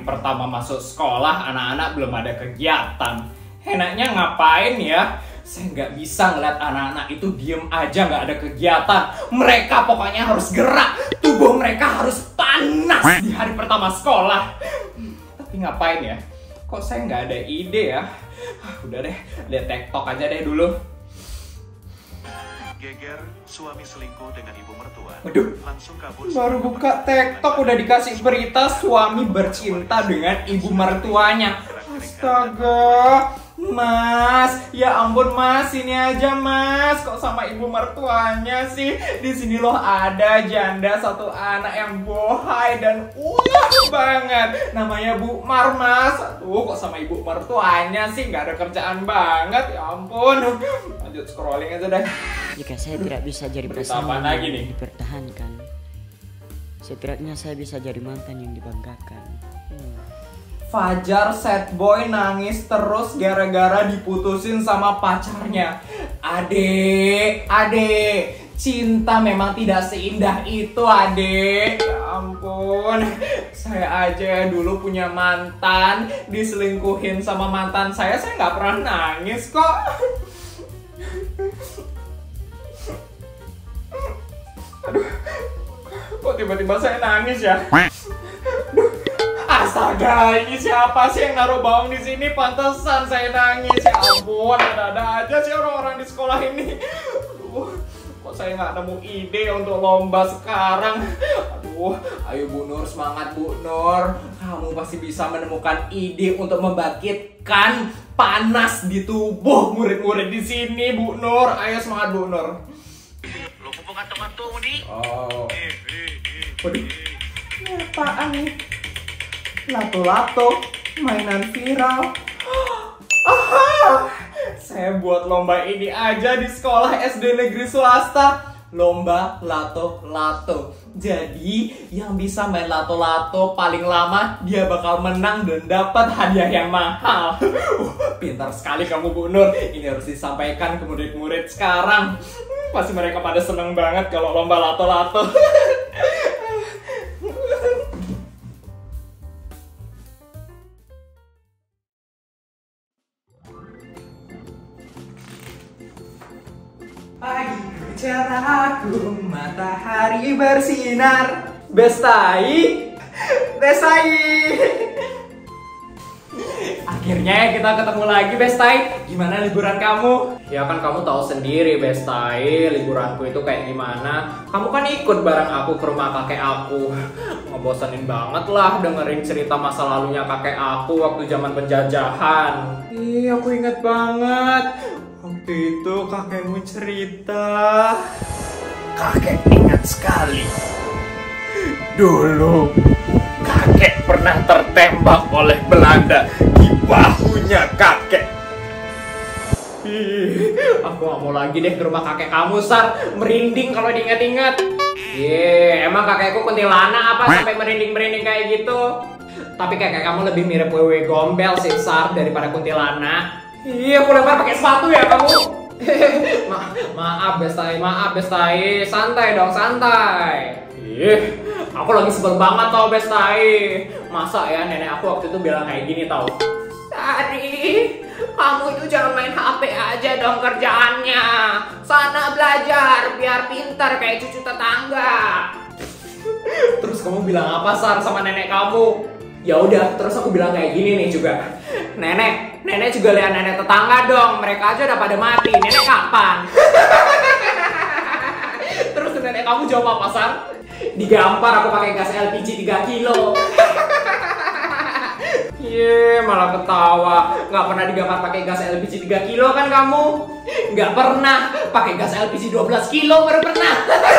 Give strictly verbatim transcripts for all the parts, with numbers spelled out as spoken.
pertama masuk sekolah, anak-anak belum ada kegiatan. Enaknya ngapain ya? Saya nggak bisa ngeliat anak-anak itu diem aja nggak ada kegiatan. Mereka pokoknya harus gerak. Tubuh mereka harus panas di hari pertama sekolah. Tapi ngapain ya? Kok saya nggak ada ide ya? Udah deh, lihat TikTok aja deh dulu. Geger, suami selingkuh dengan ibu mertua. Waduh, langsung kabur. Baru buka TikTok udah dikasih berita suami bercinta dengan ibu mertuanya. Astaga, Mas, ya ampun Mas, ini aja Mas, kok sama ibu mertuanya sih? Di sini loh ada janda satu anak yang bohai dan ulah banget, namanya Bu Mar Mas. Aduh, kok sama ibu mertuanya sih, nggak ada kerjaan banget, ya ampun. Lanjut scrolling aja deh. Jika saya tidak bisa jadi Berita pasangan apaan lagi yang nih? dipertahankan, setidaknya saya bisa jadi mantan yang dibanggakan. Hmm. Fajar sad boy nangis terus gara-gara diputusin sama pacarnya. Adek, adek, cinta memang tidak seindah itu adek. Ya ampun, saya aja dulu punya mantan, diselingkuhin sama mantan saya, saya nggak pernah nangis kok. Aduh, kok tiba-tiba saya nangis ya? Astaga, ini siapa sih yang naruh bawang di sini? Pantesan saya nangis. Ya ampun, ada-ada aja sih orang-orang di sekolah ini. Aduh, kok saya nggak nemu ide untuk lomba sekarang? Aduh, ayo Bu Nur, semangat Bu Nur. Kamu pasti bisa menemukan ide untuk membangkitkan panas di tubuh murid-murid di sini, Bu Nur. Ayo semangat Bu Nur. Lo pupuk kantung-kantung di. Oh. Waduh, ini apaan nih? Lato-lato, mainan viral. Aha! Saya buat lomba ini aja di sekolah S D negeri swasta. Lomba lato-lato. Jadi yang bisa main lato-lato paling lama dia bakal menang dan dapat hadiah yang mahal. Uh, pintar sekali kamu Bu Nur. Ini harus disampaikan ke murid-murid sekarang. Hmm, pasti mereka pada seneng banget kalau lomba lato-lato. Pagi cerahku, matahari bersinar. Bestai, Bestai. Akhirnya kita ketemu lagi Bestai. Gimana liburan kamu? Ya kan kamu tahu sendiri Bestai, liburanku itu kayak gimana. Kamu kan ikut bareng aku ke rumah kakek aku. Ngebosenin banget lah dengerin cerita masa lalunya kakek aku waktu zaman penjajahan. Ih, aku inget banget. Waktu itu kakekmu cerita. Kakek ingat sekali. Dulu kakek pernah tertembak oleh Belanda di bahunya kakek. Ih, aku gak mau lagi deh ke rumah kakek kamu, Sar. Merinding kalau diingat-ingat. Ye, emang kakekku kuntilanak apa sampai merinding-merinding kayak gitu? Tapi kakek kamu lebih mirip wewe gombel sih, Sar, daripada kuntilanak. Iya, aku lempar pakai sepatu ya kamu. Ma maaf Bestai, maaf Bestai. Santai dong, santai. Ih, aku lagi sebel banget tau Bestai. Masa ya nenek aku waktu itu bilang kayak gini tau. Sari, kamu itu jangan main H P aja dong kerjaannya. Sana belajar biar pintar kayak cucu tetangga. Terus kamu bilang apa Sar sama nenek kamu? Ya udah, terus aku bilang kayak gini nih juga. Nenek, nenek juga lihat nenek tetangga dong. Mereka aja udah pada mati. Nenek kapan? Terus nenek kamu jawab apa Sar? Digampar aku pakai gas L P G tiga kilo. Ye, malah ketawa. Nggak pernah digampar pakai gas L P G tiga kilo kan kamu? Nggak pernah. Pakai gas L P G dua belas kilo baru pernah.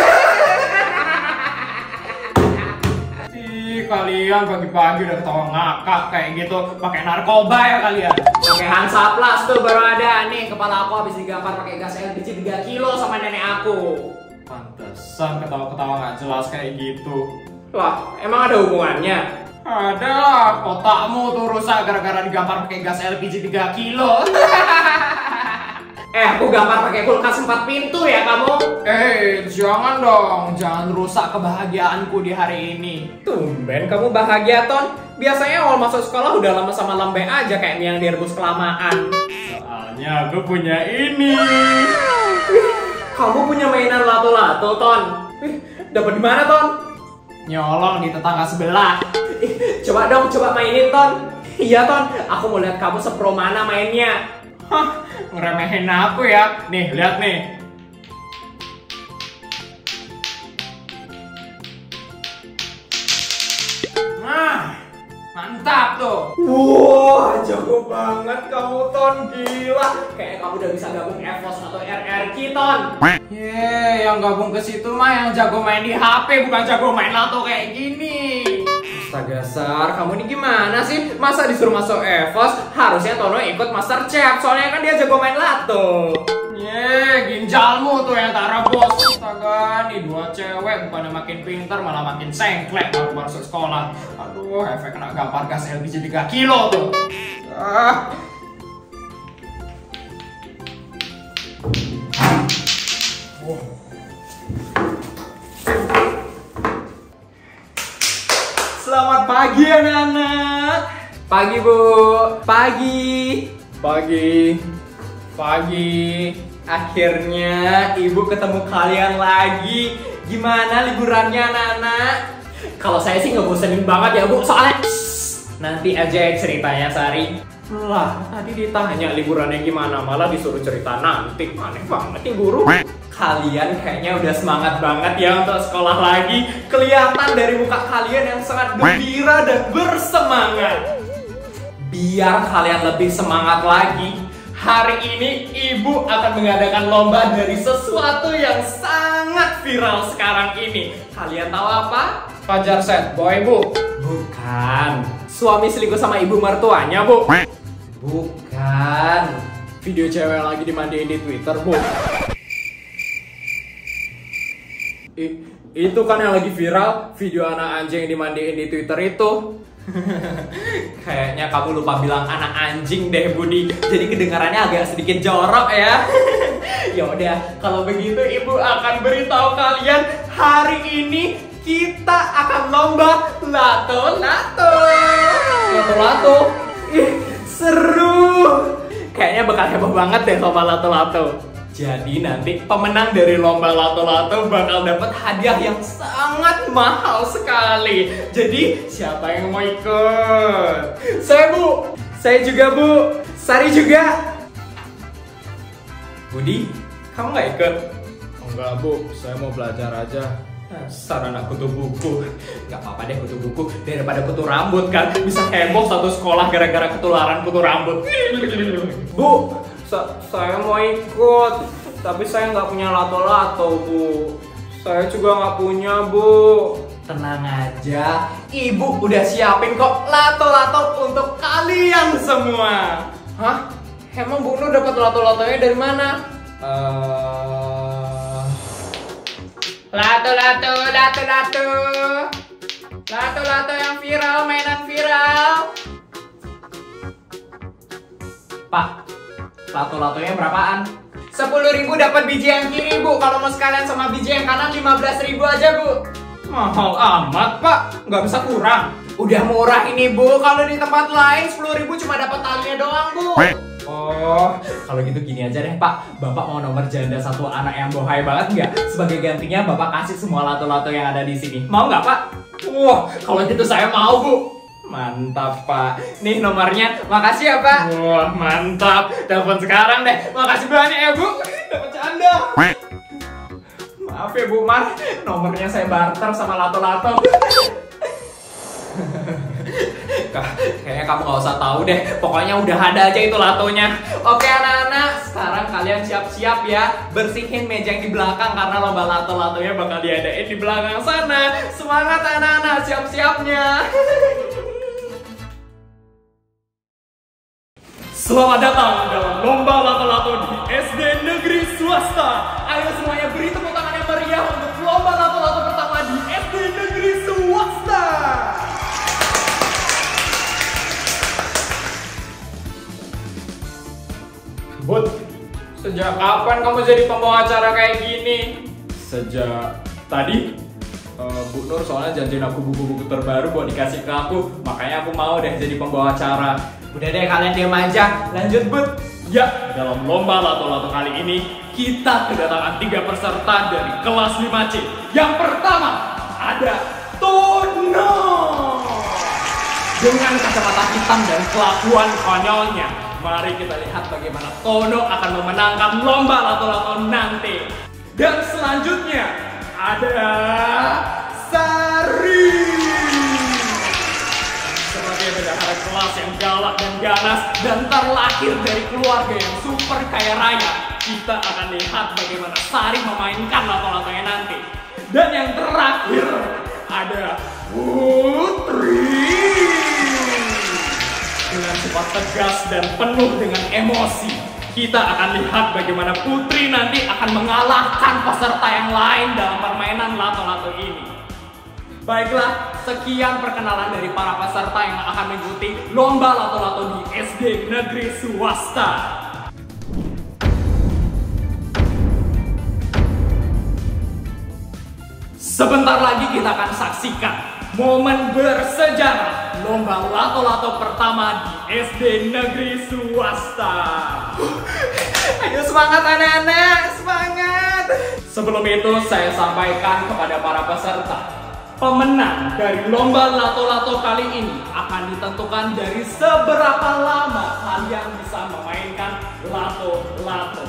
Ih, kalian pagi-pagi udah ketawa ngakak kayak gitu. Pakai narkoba ya kalian. Pakai Hansaplast tuh baru ada. Nih, kepala aku habis digampar pakai gas L P G tiga kilo sama nenek aku. Pantesan ketawa-ketawa nggak jelas kayak gitu. Lah, emang ada hubungannya? Ada lah, kotakmu tuh rusak gara-gara digampar pakai gas L P G tiga kilo. Eh, aku gampar pakai kulkas empat pintu ya kamu. Eh, jangan dong, jangan rusak kebahagiaanku di hari ini. Tumben kamu bahagia, Ton. Biasanya awal masuk sekolah udah lama sama lambe aja kayak yang direbus kelamaan. Soalnya aku punya ini. Kamu punya mainan lato-lato, Ton. Dapat di mana, Ton? Nyolong di tetangga sebelah. Coba dong, coba mainin, Ton. Iya, Ton. Aku mau lihat kamu sepro mana mainnya. Hah, ngeremehin aku ya. Nih, lihat nih. Nah, mantap tuh. Wah, jago banget kamu, Ton. Gila. Kayak kamu udah bisa gabung EVOS atau R R Q, Ton. Yeay, yang gabung ke situ mah yang jago main di H P, bukan jago main lato kayak gini. Astaga, Sar, kamu ini gimana sih? Masa disuruh masuk EVOS, harusnya Tono ikut Master Chef, soalnya kan dia jago main lato. Yeay, ginjalmu tuh yang tak rebus. Astaga, nih dua cewek bukannya makin pintar, malah makin sengklek baru masuk sekolah. Aduh, efek kena gampar gas L P G tiga kilo tuh. Ah. Wow. Selamat pagi anak-anak. Pagi Bu. Pagi. Pagi. Pagi. Akhirnya Ibu ketemu kalian lagi. Gimana liburannya anak-anak? Kalau saya sih ngebosenin banget ya Bu. Soalnya nanti aja ceritanya Sari. Lah, tadi ditanya liburannya gimana, malah disuruh cerita nanti. Aneh banget nih guru. Kalian kayaknya udah semangat banget ya untuk sekolah lagi. Kelihatan dari muka kalian yang sangat gembira dan bersemangat. Biar kalian lebih semangat lagi, hari ini Ibu akan mengadakan lomba dari sesuatu yang sangat viral sekarang ini. Kalian tahu apa? Fajar set boy, Bu. Bukan. Suami selingkuh sama ibu mertuanya, Bu. Bukan. Video cewek lagi dimandiin di Twitter, Bu. I, itu kan yang lagi viral, video anak anjing yang dimandiin di Twitter itu. Kayaknya kamu lupa bilang anak anjing deh, Budi. Jadi kedengarannya agak sedikit jorok ya. Ya udah, kalau begitu Ibu akan beritahu kalian hari ini kita akan lomba lato-lato. Lato-lato. Ih, seru. Kayaknya bakal heboh banget deh lomba lato-lato. Jadi nanti pemenang dari lomba lato-lato bakal dapat hadiah yang sangat mahal sekali. Jadi siapa yang mau ikut? Saya Bu, saya juga Bu, Sari juga. Budi, kamu nggak ikut? Enggak Bu, saya mau belajar aja. Dasar anak kutu buku. Gak apa-apa deh kutu buku, daripada kutu rambut kan. Bisa heboh satu sekolah gara-gara ketularan kutu rambut. Bu, Sa saya mau ikut, tapi saya nggak punya lato-lato, Bu. Saya juga nggak punya, Bu. Tenang aja, Ibu udah siapin kok lato-lato untuk kalian semua. Hah? Emang Bu Nur dapat lato-latonya dari mana? Uh... Lato-lato, lato-lato, lato-lato yang viral, mainan viral. Pak, lato-latonya berapaan? sepuluh ribu dapat biji yang kiri, Bu. Kalau mau sekalian sama biji yang kanan lima belas ribu aja, Bu. Mahal amat, Pak. Nggak bisa kurang. Udah murah ini, Bu. Kalau di tempat lain sepuluh ribu cuma dapat talinya doang, Bu. Oh, kalau gitu gini aja deh, Pak. Bapak mau nomor janda satu anak yang bohai banget nggak? Sebagai gantinya Bapak kasih semua lato-lato yang ada di sini. Mau nggak, Pak? Wah, kalau gitu saya mau, Bu. Mantap, Pak. Nih nomornya. Makasih ya, Pak. Wah, mantap. Telepon sekarang deh. Makasih banyak ya, Bu. Dapat canda. Maaf ya, Bu Mar. Nomornya saya barter sama lato-lato. Kayaknya kamu gak usah tahu deh. Pokoknya udah ada aja itu latonya. Oke anak-anak, sekarang kalian siap-siap ya. Bersihin meja yang di belakang karena lomba lato-latonya bakal diadain di belakang sana. Semangat anak-anak, siap-siapnya. Selamat datang dalam lomba lato-lato di S D Negeri Swasta. Ayo semuanya beri tepuk tangan yang meriah untuk lomba lato-lato pertama di S D Negeri Swasta. Bud, Sejak kapan kamu jadi pembawa acara kayak gini? Sejak tadi uh, Bu Nur soalnya janjiin aku buku-buku terbaru buat dikasih ke aku, makanya aku mau deh jadi pembawa acara. Udah deh kalian diam aja, lanjut Bud. Ya, dalam lomba lato-lato kali ini kita kedatangan tiga peserta dari kelas lima C. Yang pertama ada Tono. Dengan kacamata hitam dan kelakuan konyolnya, mari kita lihat bagaimana Tono akan memenangkan lomba lato-lato nanti. Dan selanjutnya ada Sari. Sebagai bendahara kelas yang galak dan ganas dan terlahir dari keluarga yang super kaya raya, kita akan lihat bagaimana Sari memainkan lato-latonya nanti. Dan yang terakhir ada Putri. Dengan sifat tegas dan penuh dengan emosi, kita akan lihat bagaimana Putri nanti akan mengalahkan peserta yang lain dalam permainan lato-lato ini. Baiklah, sekian perkenalan dari para peserta yang akan mengikuti lomba lato-lato di S D Negeri Swasta. Sebentar lagi kita akan saksikan momen bersejarah lomba lato-lato pertama di S D Negeri Swasta. Ayo semangat anak-anak, semangat. Sebelum itu saya sampaikan kepada para peserta, pemenang dari lomba lato-lato kali ini akan ditentukan dari seberapa lama kalian bisa memainkan lato-lato.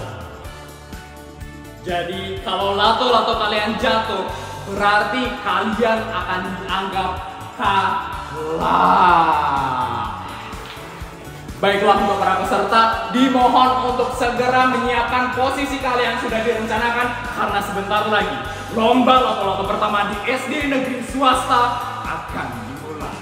Jadi kalau lato-lato kalian jatuh, berarti kalian akan dianggap kalah. Baiklah untuk para peserta, dimohon untuk segera menyiapkan posisi kalian yang sudah direncanakan karena sebentar lagi lomba lato-lato pertama di S D Negeri Swasta akan dimulai.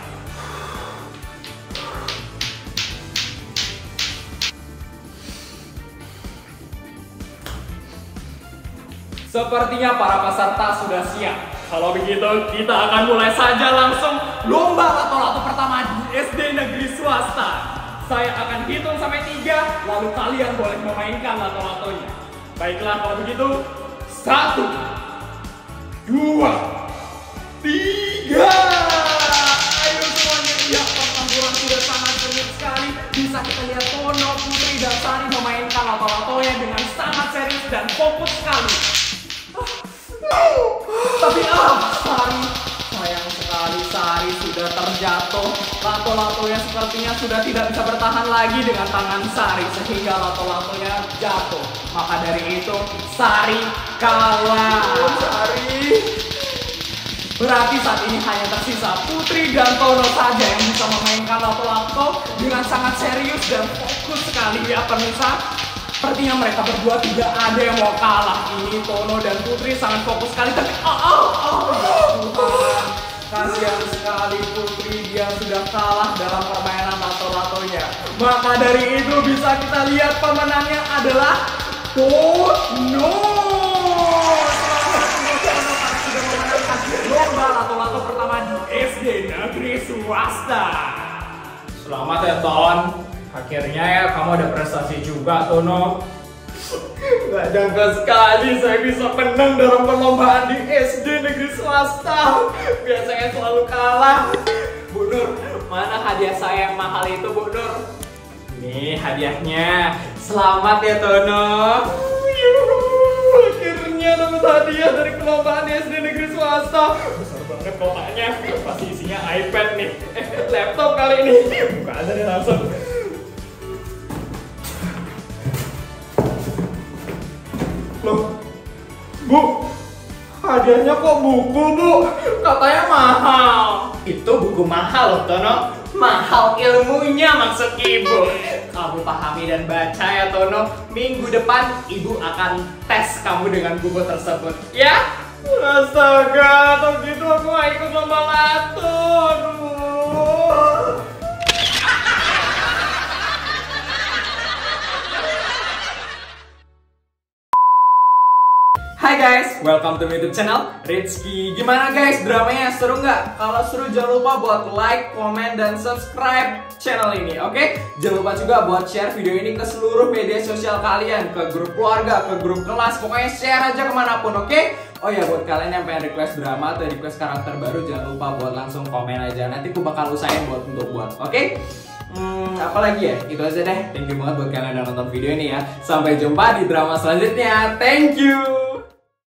Sepertinya para peserta sudah siap. Kalau begitu, kita akan mulai saja langsung lomba lato-lato pertama di S D Negeri Swasta. Saya akan hitung sampai tiga, lalu kalian boleh memainkan lato-latonya. Baiklah kalau begitu, satu, dua, tiga. Ayo semuanya, ya pertempuran sudah sangat sengit sekali. Bisa kita lihat Tono, Putri, dan Sari memainkan lato-latonya dengan sangat serius dan fokus sekali. Tapi ah, Sari, sayang sekali Sari sudah terjatuh. Lato-latonya sepertinya sudah tidak bisa bertahan lagi dengan tangan Sari sehingga lato-latonya jatuh. Maka dari itu Sari kalah. Sari. Berarti saat ini hanya tersisa Putri dan Tono saja yang bisa memainkan lato-lato dengan sangat serius dan fokus sekali ya pemirsa. Sepertinya mereka berdua tidak ada yang mau kalah. Ini Tono dan Putri sangat fokus sekali. Tapi oh, oh, oh, ya Tuhan, kasihan sekali Putri, dia sudah kalah dalam permainan lato-latonya. Maka dari itu bisa kita lihat pemenangnya adalah Tono. Selamat untuk Tono karena sudah memenangkan lomba lato-lato pertama di S D Negeri Swasta. Selamat ya Ton. Akhirnya ya kamu ada prestasi juga Tono. Gak jangka sekali saya bisa menang dalam perlombaan di S D Negeri Swasta. Biasanya selalu kalah. Bu Nur, mana hadiah saya yang mahal itu Bu Nur? Nih hadiahnya. Selamat ya Tono. Akhirnya dapat hadiah dari perlombaan di S D Negeri Swasta. Besar banget kotaknya. Pasti isinya iPad nih. Eh, laptop kali ini. Buka aja deh langsung. Loh, Bu, hadiahnya kok buku, Bu? Katanya mahal. Itu buku mahal loh Tono. Mahal ilmunya maksud Ibu. Kamu pahami dan baca ya Tono. Minggu depan Ibu akan tes kamu dengan buku tersebut. Ya? Astaga, atau gitu aku gak ikut lomba lato. Hai guys, welcome to my YouTube channel Rizky. Gimana guys, dramanya seru nggak? Kalau seru jangan lupa buat like, komen, dan subscribe channel ini, oke? Jangan lupa juga buat share video ini ke seluruh media sosial kalian, ke grup keluarga, ke grup kelas, pokoknya share aja kemanapun, oke? Oh ya, buat kalian yang pengen request drama atau request karakter baru, jangan lupa buat langsung komen aja. Nanti aku bakal usahain buat untuk buat, oke? Hmm, apalagi ya? Itu aja deh. Thank you banget buat kalian yang nonton video ini ya. Sampai jumpa di drama selanjutnya. Thank you.